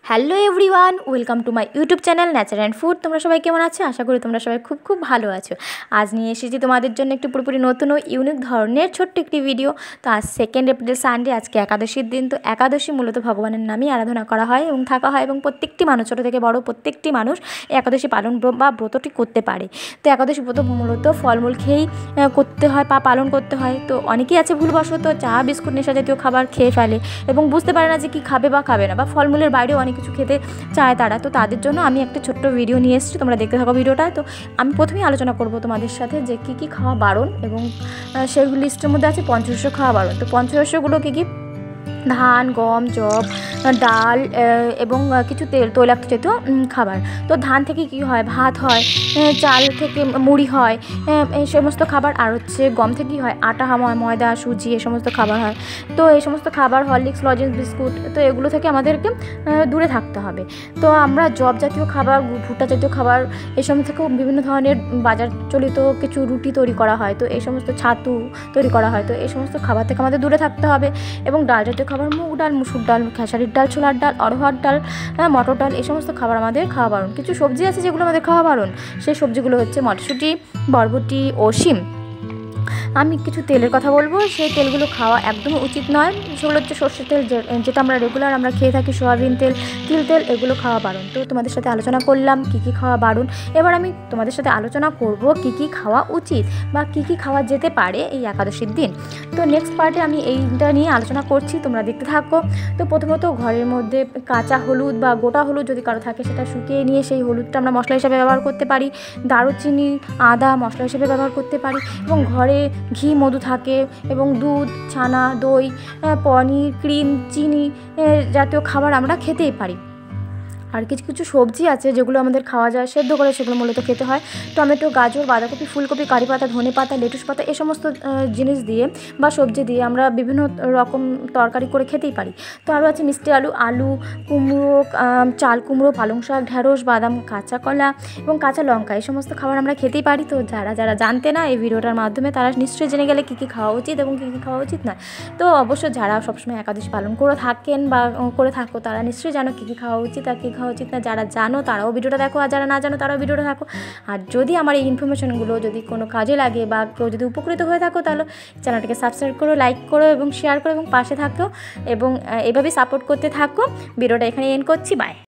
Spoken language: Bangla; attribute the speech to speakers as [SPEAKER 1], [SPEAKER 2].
[SPEAKER 1] Hello everyone, welcome to my YouTube channel nature and food. তোমরা সবাই কেমন আছো? আশা করি তোমরা সবাই খুব খুব ভালো আছো। আজ নিয়ে এসেছি তোমাদের জন্য একটু পুরোপুরি নতুন ও ইউনিক ধরনের ছোট্ট একটি ভিডিও। তো আজ 2 এপ্রিল সানডে, আজকে একাদশীর দিন। তো একাদশী মূলত ভগবানের নামই আরাধনা করা হয় এবং থাকা হয়, এবং প্রত্যেকটি মানুষ, ছোটো থেকে বড় প্রত্যেকটি মানুষ একাদশী পালন বা ব্রতটি করতে পারে। তো একাদশী ব্রত মূলত ফলমূল খেয়েই করতে হয় বা পালন করতে হয়। তো অনেকেই আছে ভুলবশত চা বিস্কুট নেশা জাতীয় খাবার খেয়ে ফেলে এবং বুঝতে পারে না যে কী খাবে বা খাবে না, বা ফলমূলের বাইরেও অনেক কিছু খেতে চায় তারা। তো তাদের জন্য আমি একটা ছোট্ট ভিডিও নিয়ে এসেছি, তোমরা দেখতে থাকো ভিডিওটা। তো আমি প্রথমেই আলোচনা করব তোমাদের সাথে যে কী কী খাওয়া বারণ, এবং সেই লিস্টের মধ্যে আছে পঞ্চশস্য খাওয়া বারণ। তো পঞ্চশস্যগুলো কী কী? ধান, গম, যব, ডাল এবং কিছু তৈলাক্ত জাতীয় খাবার। তো ধান থেকে কি হয়? ভাত হয়, চাল থেকে মুড়ি হয়, এই সমস্ত খাবার। আর হচ্ছে গম থেকে কী হয়? আটা হয়, ময়দা, সুজি, এই সমস্ত খাবার হয়। তো এই সমস্ত খাবার, হরলিক্স, লজেন্স, বিস্কুট, তো এগুলো থেকে আমাদেরকে দূরে থাকতে হবে। তো আমরা যব জাতীয় খাবার, ভুট্টা জাতীয় খাবার, এই সমস্ত থেকেও বিভিন্ন ধরনের বাজার চলিত কিছু রুটি তৈরি করা হয়। তো এই সমস্ত ছাতু তৈরি করা হয়। তো এই সমস্ত খাবার থেকে আমাদের দূরে থাকতে হবে। এবং ডাল জাতীয় খাবার, মুগ ডাল, মুসুর ডাল, খেসারির ডাল, ছোলার ডাল, অরহর ডাল, মটর ডাল, এই সমস্ত খাবার আমাদের খাওয়া বারণ। কিছু সবজি আছে যেগুলো আমাদের খাওয়া বারণ। সেই সবজিগুলো হচ্ছে মটরশুঁটি, বরবটি ও শিম। আমি কিছু তেলের কথা বলবো, সেই তেলগুলো খাওয়া একদমই উচিত নয়। সেগুলো হচ্ছে সর্ষের তেল, যেটা আমরা রেগুলার খেয়ে থাকি, সয়াবিন তেল, তিল তেল, এগুলো খাওয়া বারণ। তো তোমাদের সাথে আলোচনা করলাম কী কী খাওয়া বারণ। এবার আমি তোমাদের সাথে আলোচনা করব কী কী খাওয়া উচিত বা কী কী খাওয়া যেতে পারে এই একাদশীর দিন। তো নেক্সট পার্টে আমি এইটা নিয়ে আলোচনা করছি, তোমরা দেখতে থাকো। তো প্রথমত ঘরের মধ্যে কাঁচা হলুদ বা গোটা হলুদ যদি কারো থাকে, সেটা শুকিয়ে নিয়ে সেই হলুদটা আমরা মশলা হিসেবে ব্যবহার করতে পারি। দারুচিনি, আদা মশলা হিসেবে ব্যবহার করতে পারি। এবং ঘরে ঘি, মধু থাকে, এবং দুধ, ছানা, দই, পনির, ক্রিম, চিনি জাতীয় খাবার আমরা খেতেই পারি। আর কিছু কিছু সবজি আছে যেগুলো আমাদের খাওয়া যায়, সেদ্ধ করে সেগুলো মূলত খেতে হয়। টমেটো, গাজর, বাঁধাকপি, ফুলকপি, কারি পাতা, ধনে পাতা, লেটুস পাতা, এই সমস্ত জিনিস দিয়ে বা সবজি দিয়ে আমরা বিভিন্ন রকম তরকারি করে খেতেই পারি। তো আরও আছে মিষ্টি আলু, আলু, কুমড়ো, চাল কুমড়ো, পালং শাক, ঢ্যাঁড়স, বাদাম, কাঁচা কলা এবং কাঁচা লঙ্কা, এই সমস্ত খাবার আমরা খেতেই পারি। তো যারা যারা জানতে না এই ভিডিওটার মাধ্যমে, তারা নিশ্চয়ই জেনে গেলে কী কী খাওয়া উচিত এবং কী কী খাওয়া উচিত না। তো অবশ্য যারা সবসময় একাদশী পালন করে থাকেন বা করে থাকো, তারা নিশ্চয়ই জানো কী কী খাওয়া উচিত আর কী খাওয়া উচিত না। যারা জানো তারাও ভিডিওটা দেখো, আর যারা না জানো তারাও ভিডিওটা দেখো। আর যদি আমার এই ইনফরমেশনগুলো যদি কোনো কাজে লাগে বা কেউ যদি উপকৃত হয়ে থাকো, তাহলে চ্যানেলটাকে সাবস্ক্রাইব করো, লাইক করো এবং শেয়ার করো এবং পাশে থাকো, এবং এভাবেই সাপোর্ট করতে থাকো। ভিডিওটা এখানে এন্ড করছি। বাই।